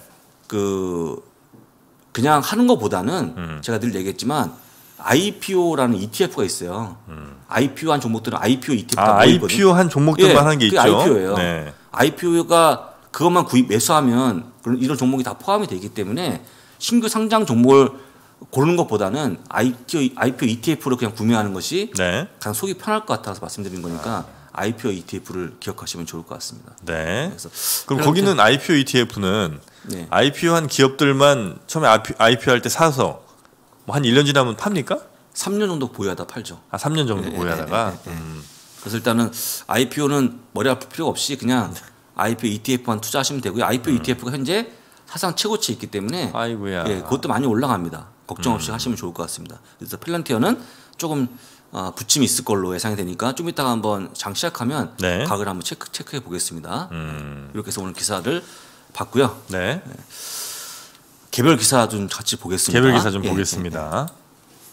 그 그냥 하는 것보다는 음. 제가 늘 얘기했지만 아이피오라는 이티에프가 있어요. 음. 아이피오 한 종목들은 아이피오 이티에프가 아, 아이피오 한 종목들만 예, 하는 게 그게 있죠. 아이피오예요. 네. 아이피오가 그것만 구입 매수하면 그런 이런 종목이 다 포함이 되기 때문에 신규 상장 종목을 고르는 것보다는 아이피오, 아이피오 이티에프를 그냥 구매하는 것이 네. 가장 속이 편할 것 같아서 말씀드린 거니까 아이피오 이티에프를 기억하시면 좋을 것 같습니다. 네. 그래서 그럼 거기는 아이피오 이티에프는 네. 아이피오 한 기업들만 처음에 아이피오 할 때 사서 뭐 한 일 년 지나면 팝니까? 삼 년 정도 보유하다 팔죠. 아, 삼 년 정도 네, 보유하다가. 네, 네, 네. 음. 그래서 일단은 아이피오는 머리 아플 필요가 없이 그냥 아이피오 이티에프만 투자하시면 되고요. 아이피오 이티에프가 현재 사상 최고치에 있기 때문에 아이고야. 예, 그것도 많이 올라갑니다. 걱정 없이 음. 하시면 좋을 것 같습니다. 그래서 펠런티어는 조금 어, 부침이 있을 걸로 예상이 되니까 좀 이따가 한번 장 시작하면 네. 가격을 한번 체크, 체크해 보겠습니다. 음. 이렇게 해서 오늘 기사를 봤고요. 네. 개별 기사 좀 같이 보겠습니다. 개별 기사 좀 예, 보겠습니다. 예, 예.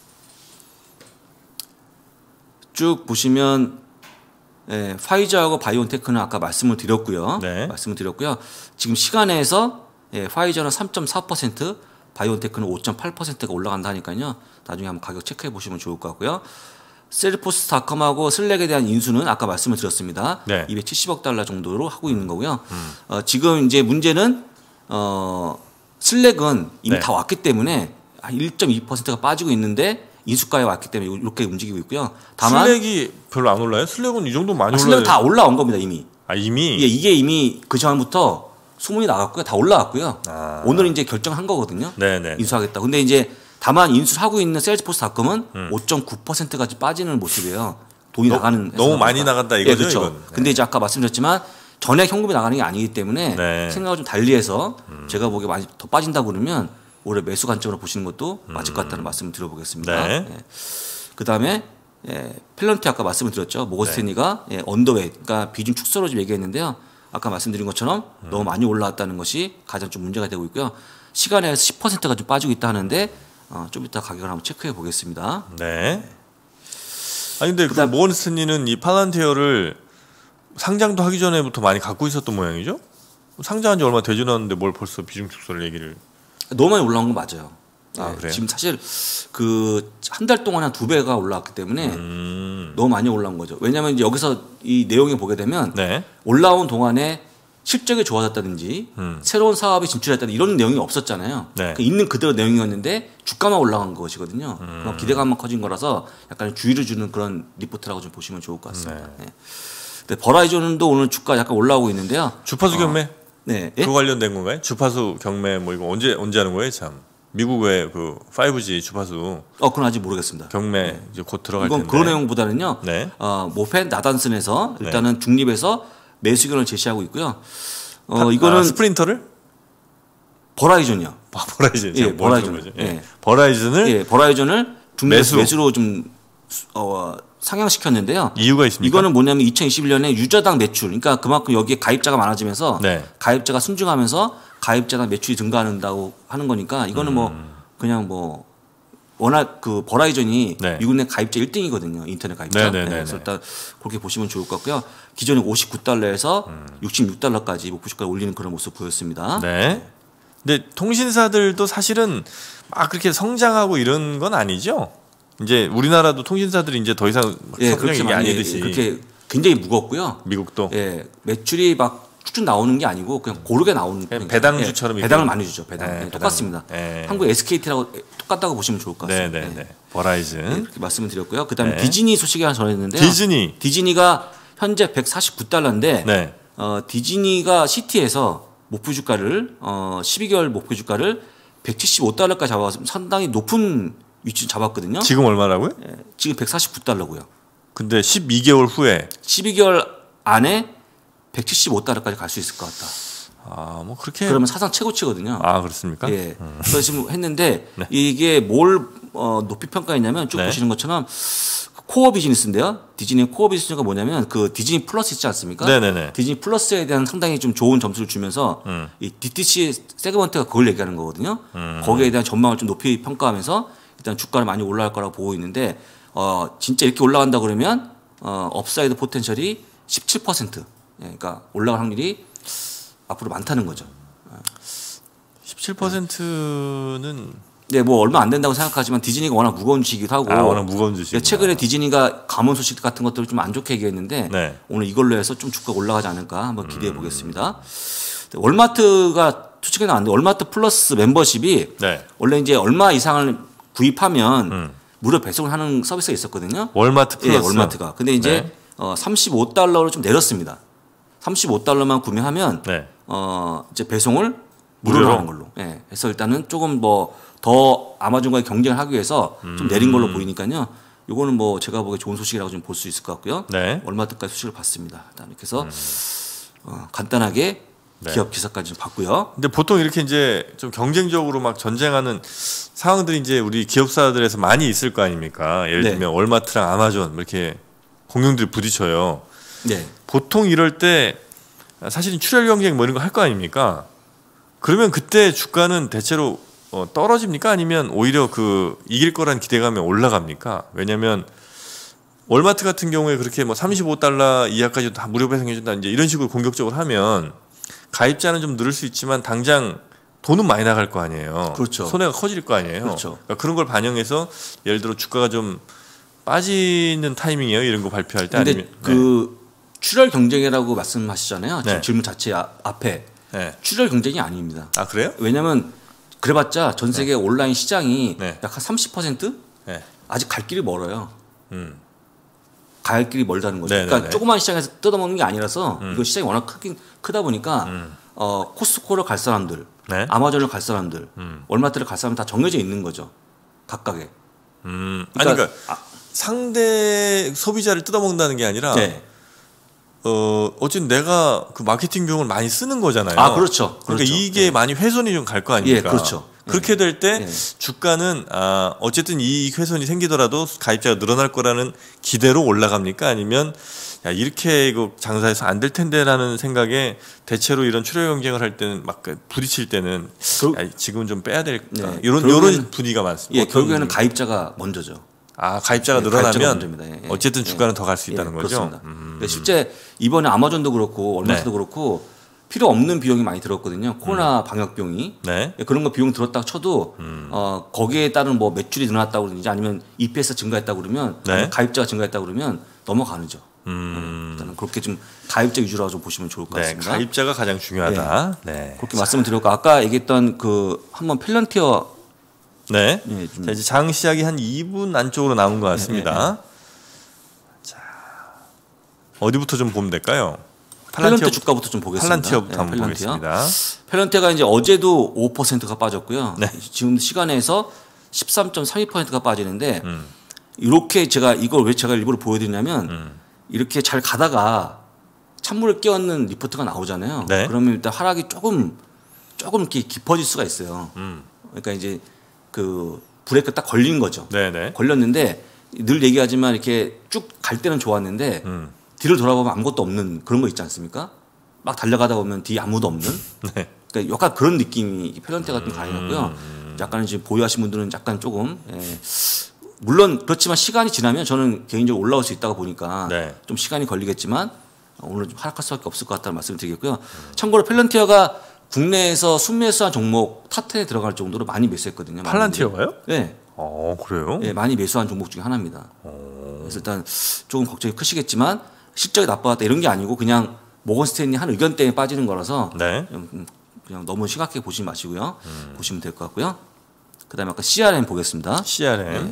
쭉 보시면 예, 파이저하고 바이온테크는 아까 말씀을 드렸고요. 네. 말씀을 드렸고요. 지금 시간에서 예, 파이저는 삼 점 사 퍼센트, 바이온테크는 오 점 팔 퍼센트가 올라간다니까요. 나중에 한번 가격 체크해 보시면 좋을 것 같고요. 셀포스닷컴하고 슬랙에 대한 인수는 아까 말씀을 드렸습니다. 네. 이백칠십억 달러 정도로 하고 있는 거고요. 음. 어, 지금 이제 문제는 어, 슬랙은 이미 네. 다 왔기 때문에 한 일 점 이 퍼센트가 빠지고 있는데 인수가에 왔기 때문에 이렇게 움직이고 있고요. 다만 슬랙이 별로 안 올라요? 슬랙은 이 정도 많이 아, 올라요. 슬랙은 다 올라온 겁니다 이미. 아, 이미. 예, 이게 이미 그 전부터 소문이 나갔고요. 다 올라왔고요. 아. 오늘 이제 결정한 거거든요. 네네. 인수하겠다. 근데 이제 다만 인수를 하고 있는 세일즈포스닷컴은 음. 오 점 구 퍼센트까지 빠지는 모습이에요. 돈이 너, 나가는 너무 많이 나간다 이거죠. 예, 그렇죠. 이건. 네. 근데 이제 아까 말씀드렸지만 전액 현금이 나가는 게 아니기 때문에 네. 생각을 좀 달리해서 음. 제가 보기에 많이 더 빠진다 그러면 올해 매수 관점으로 보시는 것도 맞을 것 같다는 말씀을 드려보겠습니다. 네. 예. 그다음에 예, 펠런티 아까 말씀을 드렸죠. 모건스탠리가 네. 예, 언더웨이, 그러니까 비중 축소로 좀 얘기했는데요. 아까 말씀드린 것처럼 음. 너무 많이 올라왔다는 것이 가장 좀 문제가 되고 있고요. 시간에 십 퍼센트가 좀 빠지고 있다 하는데 어, 좀 이따 가격을 한번 체크해 보겠습니다. 네. 아니 근데 그다음- 그 모건 스탠리는 이 팔란티어를 상장도 하기 전에부터 많이 갖고 있었던 모양이죠? 상장한 지 얼마 되지는 않았는데 뭘 벌써 비중 축소를 얘기를. 너무 많이 올라온 건 맞아요. 아, 예, 그래요? 지금 사실 그 한 달 동안 한 두 배가 올라왔기 때문에 음. 너무 많이 올라온 거죠. 왜냐하면 이제 여기서 이 내용을 보게 되면 네. 올라온 동안에 실적이 좋아졌다든지 음. 새로운 사업에 진출했다든지 이런 내용이 없었잖아요. 네. 그 있는 그대로 내용이었는데 주가만 올라간 것이거든요. 음. 그럼 기대감만 커진 거라서 약간 주의를 주는 그런 리포트라고 좀 보시면 좋을 것 같습니다. 네. 네. 근데 버라이즌도 오늘 주가 약간 올라오고 있는데요. 주파수 경매? 어, 네. 예? 그 관련된 건가요? 주파수 경매 뭐 이거 언제 언제 하는 거예요, 참? 미국의 그 파이브지 주파수 어, 그건 아직 모르겠습니다. 경매 네. 이제 곧 들어갈 이건 텐데. 그런 내용보다는요. 네. 어, 모펜 나단슨에서 일단은 중립에서 매수 의견을 제시하고 있고요. 어, 아, 이거는 스프린터를 버라이즌이요. 아, 버라이즌. 예, 버라이즌. 예. 예. 버라이즌을 예, 버라이즌을 중립 매수. 매수로 좀 어, 상향시켰는데요. 이유가 있습니까? 이거는 뭐냐면 이천이십일 년에 유저당 매출, 그러니까 그만큼 여기에 가입자가 많아지면서 네. 가입자가 순증하면서 가입자당 매출이 증가한다고 하는 거니까 이거는 음. 뭐 그냥 뭐 워낙 그 버라이즌이 네. 미국 내 가입자 일 등이거든요. 인터넷 가입자. 네, 네, 네, 그래서 네. 일단 그렇게 보시면 좋을 것 같고요. 기존에 오십구 달러에서 음. 육십육 달러까지 목표 주가를 올리는 그런 모습 보였습니다. 네. 근데 통신사들도 사실은 막 그렇게 성장하고 이런 건 아니죠. 이제 우리나라도 통신사들이 이제 더 이상 막 예, 성장이 그렇게 이게 많이 아니듯이 그렇게 굉장히 무겁고요. 미국도 예, 매출이 막 쭉쭉 나오는 게 아니고 그냥 고르게 나오는 그냥 배당주처럼 예, 이렇게. 배당을 많이 주죠. 배당. 네, 예, 배당. 똑같습니다. 예. 한국 에스케이티라고 똑같다고 보시면 좋을 것 네, 같습니다. 네, 예. 네. 버라이즌. 예, 이렇게 말씀을 드렸고요. 그다음에 네. 디즈니 소식이 하나 전했는데요. 디즈니. 디즈니가 현재 백사십구 달러인데 네. 어, 디즈니가 시티에서 목표 주가를 어, 십이 개월 목표 주가를 백칠십오 달러까지 잡아서 상당히 높은 위치를 잡았거든요. 지금 얼마라고요? 예, 지금 백사십구 달러고요. 근데 십이 개월 후에 십이 개월 안에 백칠십오 달러까지 갈 수 있을 것 같다. 아, 뭐 그렇게 그러면 사상 최고치거든요. 아, 그렇습니까? 예. 그래서 지금 했는데 네. 이게 뭘 어, 높이 평가했냐면 쭉 네. 보시는 것처럼 코어 비즈니스인데요. 디즈니 코어 비즈니스가 뭐냐면 그 디즈니 플러스 있지 않습니까? 네네네. 디즈니 플러스에 대한 상당히 좀 좋은 점수를 주면서 음. 이 디티씨 세그먼트가 그걸 얘기하는 거거든요. 음. 거기에 대한 전망을 좀 높이 평가하면서 일단 주가를 많이 올라갈 거라고 보고 있는데 어, 진짜 이렇게 올라간다 그러면 어, 업사이드 포텐셜이 십칠 퍼센트. 예, 그러니까 올라갈 확률이 앞으로 많다는 거죠. 십칠 퍼센트는 네, 뭐 얼마 안 된다고 생각하지만 디즈니가 워낙 무거운 주식이기도 하고. 아, 워낙 무거운 주식. 최근에 디즈니가 감원 소식 같은 것들을 좀 안 좋게 얘기했는데 네. 오늘 이걸로 해서 좀 주가가 올라가지 않을까 한번 기대해 보겠습니다. 월마트가 최근에 나왔는데 월마트 플러스 멤버십이 네. 원래 이제 얼마 이상을 구입하면 음. 무료 배송을 하는 서비스가 있었거든요. 월마트 예, 플러스. 월마트가. 근데 이제 네. 어, 삼십오 달러로 좀 내렸습니다. 삼십오 달러만 구매하면 네. 어, 이제 배송을 무료로 무료로? 하는 걸로. 예. 그래서 일단은 조금 뭐 더 아마존과의 경쟁을 하기 위해서 좀 내린 걸로 보이니까요. 요거는 뭐 제가 보기에 좋은 소식이라고 좀 볼 수 있을 것 같고요. 네. 월마트까지 소식을 봤습니다. 일단 이렇게 해서 어, 간단하게 네. 기업 기사까지 좀 봤고요. 근데 보통 이렇게 이제 좀 경쟁적으로 막 전쟁하는 상황들이 이제 우리 기업사들에서 많이 있을 거 아닙니까? 예를 네. 들면 월마트랑 아마존 뭐 이렇게 공룡들이 부딪혀요. 네. 보통 이럴 때 사실은 출혈 경쟁 뭐 이런 거 할 거 아닙니까? 그러면 그때 주가는 대체로 어, 떨어집니까? 아니면 오히려 그 이길 거란 기대감이 올라갑니까? 왜냐면 월마트 같은 경우에 그렇게 뭐 삼십오 달러 이하까지 다 무료 배송해준다 이제 이런 식으로 공격적으로 하면 가입자는 좀 늘을 수 있지만 당장 돈은 많이 나갈 거 아니에요. 그렇죠. 손해가 커질 거 아니에요. 그렇죠. 그러니까 그런 걸 반영해서 예를 들어 주가가 좀 빠지는 타이밍이에요. 이런 거 발표할 때 근데 아니면 그 출혈 경쟁이라고 말씀하시잖아요. 지금 네. 질문 자체 아- 앞에 네. 네. 출혈 경쟁이 아닙니다. 아 그래요? 왜냐하면 그래봤자 전 세계 온라인 시장이 네. 약 한 삼십 퍼센트 네. 아직 갈 길이 멀어요. 음. 갈 길이 멀다는 거죠. 네네네. 그러니까 조그만 시장에서 뜯어먹는 게 아니라서 음. 이거 시장이 워낙 크긴 크다 보니까 음. 어, 코스트코를 갈 사람들, 네. 아마존을 갈 사람들, 음. 월마트를 갈 사람 다 정해져 있는 거죠. 각각에. 음. 아니 그러니까- 그러니까 상대 소비자를 뜯어먹는다는 게 아니라 네. 어 어쨌든 내가 그 마케팅 비용을 많이 쓰는 거잖아요. 아 그렇죠. 그러니까 그렇죠. 이게 네. 많이 훼손이 좀 갈 거 아닙니까? 예, 그렇죠. 그렇게 될 때 예. 주가는 아 어쨌든 이익 훼손이 생기더라도 가입자가 늘어날 거라는 기대로 올라갑니까? 아니면 야 이렇게 이거 장사해서 안 될 텐데라는 생각에 대체로 이런 출혈 경쟁을 할 때는 막 부딪힐 때는 결- 야, 지금은 좀 빼야 될까? 네, 이런 결국에는- 이런 분위기가 많습니다. 예, 어떤 결국에는 분위기? 가입자가 먼저죠. 아 가입자가 예, 늘어나면 가입자가 먼저입니다. 예, 예. 어쨌든 예. 주가는 더 갈 수 예, 있다는 거죠. 그렇습니다. 음. 근데 실제 이번에 아마존도 그렇고 월마트도 네. 그렇고 필요 없는 비용이 많이 들었거든요. 코로나 음. 방역 비용이. 네. 그런 거 비용 들었다 쳐도 음. 어, 거기에 따른 뭐 매출이 늘어났다고 그러든지 아니면 이피에스가 증가했다고 그러면 네. 가입자가 증가했다고 그러면 넘어가는죠. 음. 일단은 그렇게 좀 가입자 위주로 좀 보시면 좋을 것 네, 같습니다. 가입자가 가장 중요하다. 네. 네. 그렇게 말씀을 드렸고 아까 얘기했던 그 한번 펠런티어 네. 네, 좀 자, 이제 장 시작이 한 이 분 안쪽으로 남은 것 같습니다. 네, 네, 네. 자, 어디부터 좀 보면 될까요? 펠런티어 주가부터 좀 보겠습니다. 팔란티어부터 네, 한번 펠런티어. 보겠습니다. 펠런티어가 이제 어제도 오 퍼센트가 빠졌고요. 네. 지금 시간에서 십삼 점 삼이 퍼센트가 빠지는데 음. 이렇게 제가 이걸 왜 제가 일부러 보여드리냐면 음. 이렇게 잘 가다가 찬물을 끼얹는 리포트가 나오잖아요. 네. 그러면 일단 하락이 조금 조금 이렇게 깊어질 수가 있어요. 음. 그러니까 이제 그 브레이크 딱 걸린 거죠. 네네. 걸렸는데 늘 얘기하지만 이렇게 쭉 갈 때는 좋았는데 음. 뒤를 돌아보면 아무것도 없는 그런 거 있지 않습니까? 막 달려가다 보면 뒤에 아무도 없는. 네. 그러니까 약간 그런 느낌이 펠런티어 같은 거 강해졌고요. 음. 약간 지금 보유하신 분들은 약간 조금 예. 물론 그렇지만 시간이 지나면 저는 개인적으로 올라올 수 있다고 보니까 네. 좀 시간이 걸리겠지만 오늘 좀 하락할 수밖에 없을 것 같다는 말씀을 드리겠고요. 음. 참고로 펠런티어가 국내에서 순매수한 종목 탑텐에 들어갈 정도로 많이 매수했거든요. 팔란티어가요? 네. 어, 그래요? 네, 많이 매수한 종목 중에 하나입니다. 오. 그래서 일단 조금 걱정이 크시겠지만 실적이 나빠졌다 이런 게 아니고 그냥 모건 스탠리 한 의견 때문에 빠지는 거라서 네. 그냥, 그냥 너무 심각하게 보시지 마시고요. 음. 보시면 될 것 같고요. 그다음에 아까 씨알엠 보겠습니다. 씨알엠. 네.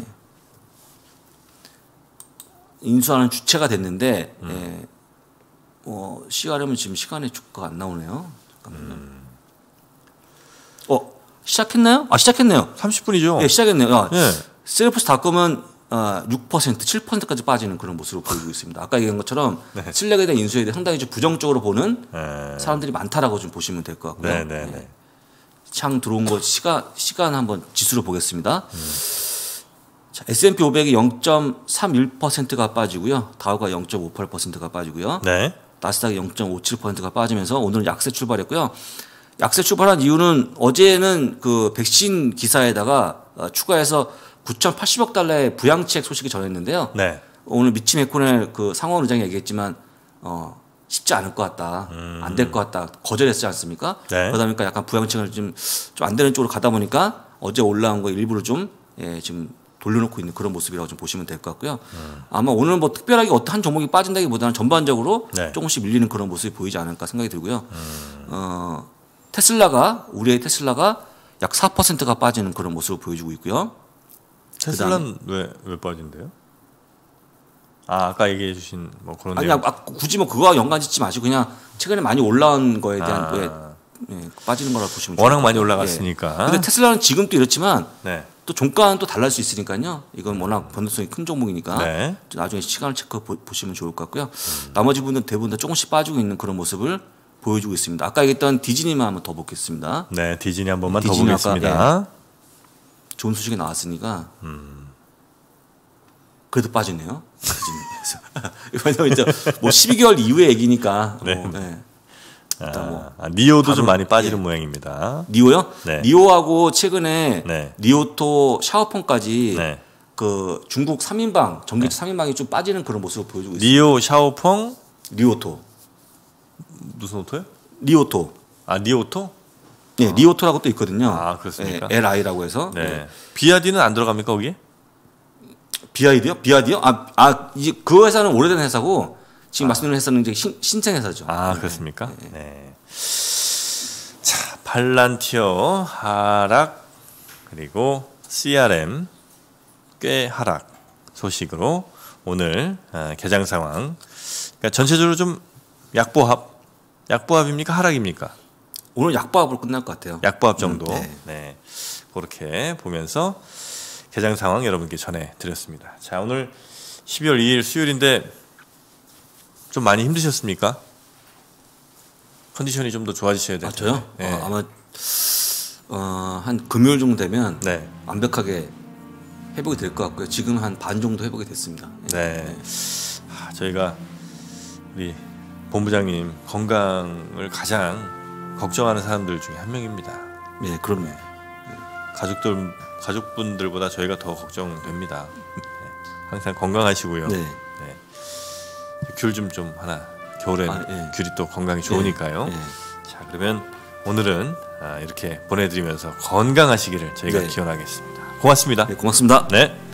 인수하는 주체가 됐는데 음. 예. 어, 씨알엠은 지금 시간에 주가가 안 나오네요. 잠깐만요. 음. 어 시작했나요? 아 시작했네요. 삼십 분이죠. 네, 시작했네요. 아, 네. 셀프스닷컴은 어, 육 퍼센트, 칠 퍼센트까지 빠지는 그런 모습을 보이고 있습니다. 아까 얘기한 것처럼 네. 실력에 대한 인수에 대해 상당히 좀 부정적으로 보는 네. 사람들이 많다라고 좀 보시면 될 것 같고요. 네, 네, 네. 창 들어온 거 시간 시간 한번 지수로 보겠습니다. 음. 자, 에스앤피 오백이 영 점 삼일 퍼센트가 빠지고요. 다우가 영 점 오팔 퍼센트가 빠지고요. 네. 나스닥이 영 점 오칠 퍼센트가 빠지면서 오늘은 약세 출발했고요. 약세 출발한 이유는 어제는 그 백신 기사에다가 추가해서 구천팔십억 달러의 부양책 소식이 전했는데요. 네. 오늘 미치 맥코넬 그 상원 의장이 얘기했지만 어, 쉽지 않을 것 같다, 음. 안 될 것 같다 거절했지 않습니까? 네. 그러다 보니까 약간 부양책을 좀 좀 안 되는 쪽으로 가다 보니까 어제 올라온 거 일부러 좀 예, 지금 돌려놓고 있는 그런 모습이라고 좀 보시면 될 것 같고요. 음. 아마 오늘 뭐 특별하게 어떤 한 종목이 빠진다기보다는 전반적으로 네. 조금씩 밀리는 그런 모습이 보이지 않을까 생각이 들고요. 음. 어, 테슬라가 우리의 테슬라가 약 사 퍼센트가 빠지는 그런 모습을 보여주고 있고요. 테슬라는 왜, 왜 빠진대요? 아, 아까 얘기해 주신 뭐 그런 아니, 아, 굳이 뭐 그거와 연관 짓지 마시고 그냥 최근에 많이 올라온 거에 대한 아. 거에 예, 빠지는 거라고 보시면 워낙 많이 올라갔으니까. 예. 근데 테슬라는 지금 또 이렇지만 네. 또 종가는 또 달라질 수 있으니까요. 이건 워낙 변동성이 큰 종목이니까 네. 나중에 시간을 체크 보시면 좋을 것 같고요. 음. 나머지 분들은 대부분 다 조금씩 빠지고 있는 그런 모습을 보여주고 있습니다. 아까 얘기했던 디즈니만 한번 더 보겠습니다. 네, 디즈니 한 번만 디즈니 더 보겠습니다. 아까, 예, 좋은 소식이 나왔으니까 음. 그래도 빠지네요. 왜냐면 이제 뭐 십이 개월 이후의 얘기니까. 네. 뭐, 네. 일단 뭐 아, 니오도 좀 많이 빠지는 예. 모양입니다. 니오요? 네. 니오하고 최근에 네. 리오토 샤오펑까지 네. 그 중국 삼 인방 전기차 네. 삼 인방이 좀 빠지는 그런 모습을 보여주고 있습니다. 리오, 샤오펑, 리오토. 무슨 오토요? 리오토. 아, 리오토? 네, 리오토라고 또 있거든요. 아, 그렇습니까? 네, 엘아이라고 해서. 네. 네. 비아디는 안 들어갑니까 거기에? 비아이디요? 비아디요? 아, 아, 이제 그 회사는 오래된 회사고 지금 아. 말씀드린 회사는 이제 신, 신생 회사죠. 아, 그렇습니까? 네. 네. 자, 팔란티어 하락 그리고 씨알엠 꽤 하락 소식으로 오늘 아, 개장 상황. 그러니까 전체적으로 좀 약보합, 약보합입니까? 하락입니까? 오늘 약보합으로 끝날 것 같아요. 약보합 정도. 음, 네. 네. 그렇게 보면서 개장 상황 여러분께 전해드렸습니다. 자, 오늘 십이월 이일 수요일인데 좀 많이 힘드셨습니까? 컨디션이 좀 더 좋아지셔야 될 텐데. 아, 저요? 네. 어, 아마 어, 한 금요일 정도 되면 네. 완벽하게 회복이 될 것 같고요. 지금 한 반 정도 회복이 됐습니다. 네. 네. 아, 저희가 우리 본부장님 건강을 가장 걱정하는 사람들 중에 한 명입니다. 네, 그럼요. 가족들 가족분들보다 저희가 더 걱정됩니다. 네. 항상 건강하시고요. 네. 네. 귤 좀 좀 하나 겨울엔 아, 예. 귤이 또 건강이 좋으니까요. 예. 예. 자, 그러면 오늘은 이렇게 보내드리면서 건강하시기를 저희가 네. 기원하겠습니다. 고맙습니다. 네, 고맙습니다. 네.